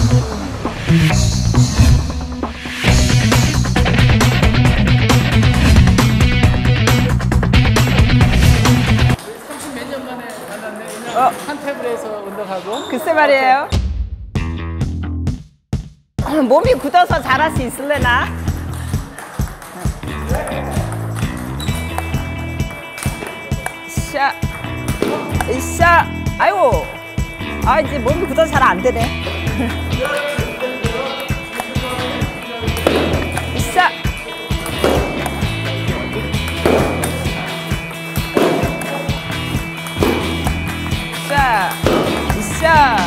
한 테이블에서 운동하고. 글쎄 말이에요. 몸이 굳어서 잘할 수 있을래나? 샤, 샤, 아이고, 아 이제 몸이 굳어서 잘 안 되네. 샤, 샤, 샤.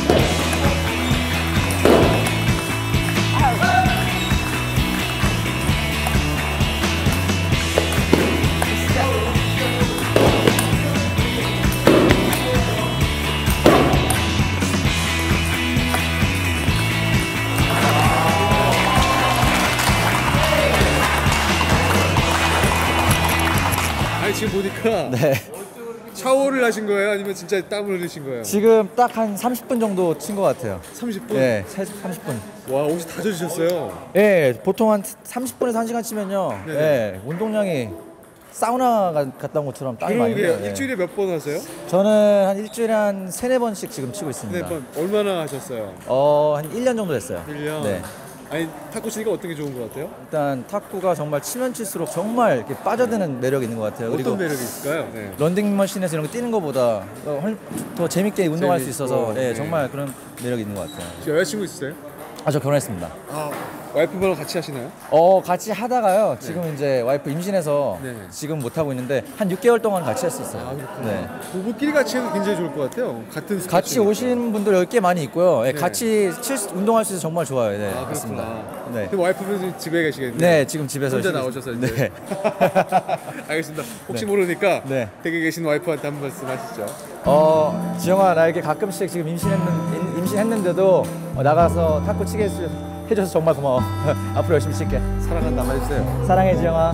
아니 지금 보니까 네. 샤워를 하신 거예요? 아니면 진짜 땀을 흘리신 거예요? 지금 딱 한 30분 정도 친 것 같아요. 30분? 네, 30분. 와, 옷이 다 젖으셨어요? 네, 보통 한 30분에서 1시간 치면요. 네네. 네, 운동량이 사우나 갔다 온 것처럼 땀이 많이 그러게 흘려요. 네. 일주일에 몇 번 하세요? 저는 한 일주일에 한 3-4번씩 지금 치고 있습니다. 4번. 얼마나 하셨어요? 한 1년 정도 됐어요. 1년? 네. 아니 탁구 치니까 어떤 게 좋은 것 같아요? 일단 탁구가 정말 치면 칠수록 정말 이렇게 빠져드는 매력이 있는 것 같아요. 어떤 매력이 있을까요? 네. 런닝머신에서 이런 거 뛰는 것보다 더 재밌게 운동할 수 있어서 재밌고, 네. 정말 그런 매력이 있는 것 같아요. 혹시 여자친구 있으세요? 저 결혼했습니다. 아, 와이프분하고 같이 하시나요? 같이 하다가요. 지금 이제 와이프 임신해서 네. 지금 못 하고 있는데 한 6개월 동안 같이 할 수 있어요. 아, 그렇구나. 네. 부부끼리 같이 해도 굉장히 좋을 것 같아요. 같은 스포츠. 같이 오시는 분들 10개 많이 있고요. 네, 네. 같이 운동할 수 있어서 정말 좋아요. 네, 아, 맞습니다. 그렇구나. 네. 그럼 와이프분 지금 집에 계시겠네요? 네, 지금 집에서 혼자 쉬고 나오셔서 있습니다. 이제. 네. 알겠습니다. 혹시 네. 모르니까 네. 댁에 계신 와이프한테 한 말씀 하시죠. 지영아, 나 이렇게 가끔씩 지금 임신했는데도 나가서 탁구 치게 해줘서 정말 고마워. 앞으로 열심히 칠게. 사랑한다 해주세요. 사랑해, 지영아.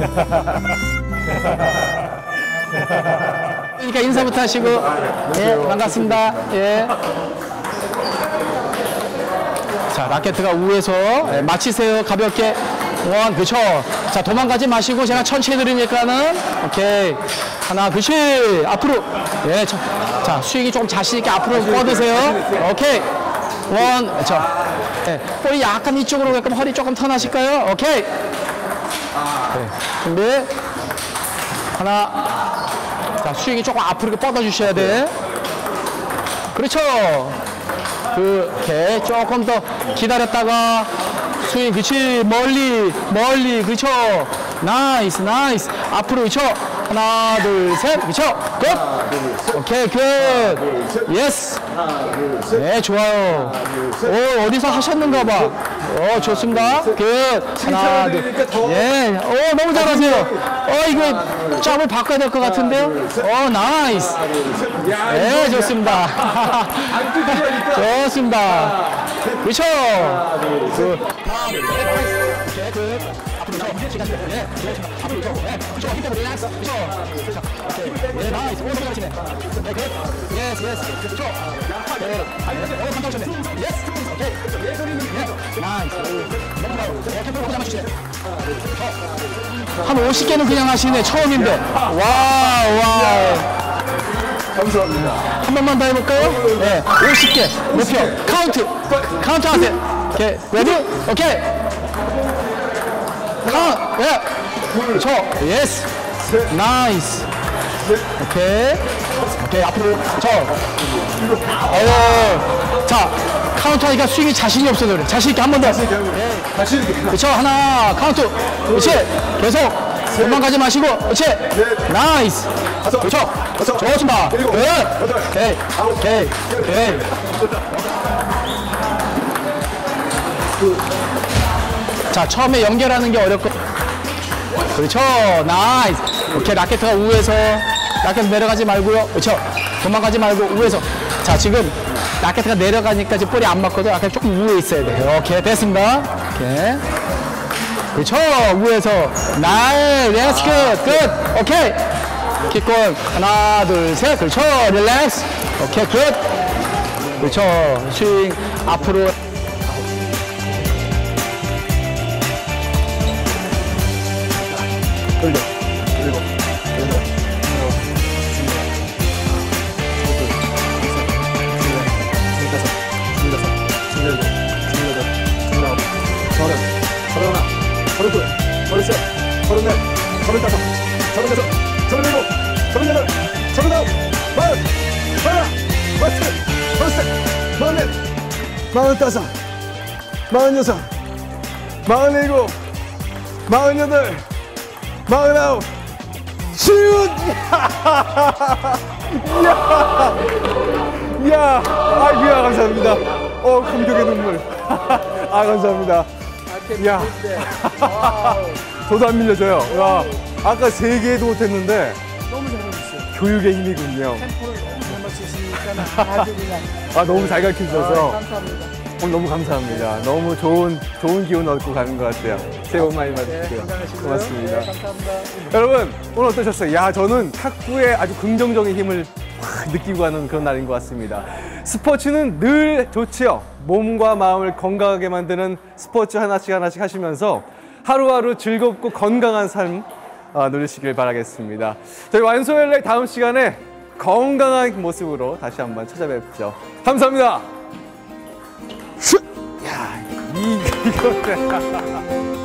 그러니까 인사부터 하시고. 예, 반갑습니다. 예. 자, 라켓트가 우에서 맞히세요. 가볍게. 그렇죠. 자, 도망가지 마시고 제가 천천히 들으니까는 오케이. 하나, 그렇지. 앞으로. 예, 자, 스윙이 좀 자신 있게 앞으로 뻗으세요. 오케이. 그렇죠. 네, 볼이 약간 이쪽으로 가끔 허리 조금 턴하실까요? 오케이. 네, 준비. 하나. 자, 스윙이 조금 앞으로 이렇게 뻗어주셔야 돼. 그렇죠. 오케이. 조금 더 기다렸다가 스윙, 그렇지. 멀리, 그렇죠. 나이스. 앞으로, 그렇죠. 하나, 둘, 셋, 그렇죠. 굿. 오케이, 굿. 예스. 네, 좋아요. 어디서 하셨는가 봐. 좋습니다. 굿. 하나, 둘. 예. 너무 잘하세요. 이거 짝을 바꿔야 될 것 같은데요. 나이스. 네, 좋습니다. 좋습니다. 그렇죠. 한 50개는 그냥 하시네. 처음인데. 와우. 감사합니다. 한 번만 더 해볼까요? 네, 50개 목표. 카운트 하세요. 오케이, 레디? 오케이. 그렇죠. 예스. 나이스. 오케이, 앞으로. 자, 카운트 하니까 스윙이 자신이 없어서 그래. 자신있게 한 번 더. 그렇죠. 하나, 카운트. 그렇지. 계속. 도망가지 마시고. 그렇지. 나이스. 그렇죠. 좋습니다. 오케이. 자, 처음에 연결하는 게 어렵고. 그렇죠. 나이스. 오케이, 라켓트가 우에서. 라켓 내려가지 말고요. 그렇죠. 도망가지 말고 우에서. 자, 지금 라켓트가 내려가니까 지금 볼이 안 맞거든. 라켓 조금 우에 있어야 돼요. 오케이, 됐습니다. 오케이. 그렇죠. 우에서. 나이스. 굿. 오케이. 킥골. 하나, 둘, 셋. 그렇죠. 릴렉스. 오케이, 굿. 그렇죠. 스윙 앞으로. 돌려. 그리고 마흔다섯, 마흔여섯, 마흔일곱, 마흔여덟, 마흔아홉, 슛! 이야, 아이고야, 감사합니다. 감격의 눈물. 아, 감사합니다. 이야, 저도 안 밀려줘요. 야, 아까 3개도 못했는데. 너무 잘해주셨어요. 교육의 힘이군요. 템포를 너무 잘 맞추시니까 아주 그냥. 아, 너무 잘 가르쳐 주셔서. 감사합니다. 오늘 너무 감사합니다. 너무 좋은 기운 얻고 가는 것 같아요. 새해 복 많이 받으시고요. 고맙습니다. 감사합니다. 여러분, 오늘 어떠셨어요? 야, 저는 탁구에 아주 긍정적인 힘을 확 느끼고 가는 그런 날인 것 같습니다. 스포츠는 늘 좋지요. 몸과 마음을 건강하게 만드는 스포츠 하나씩 하시면서 하루하루 즐겁고 건강한 삶 누리시길 바라겠습니다. 저희 완소엘렉 다음 시간에 건강한 모습으로 다시 한번 찾아뵙죠. 감사합니다. 야, 이거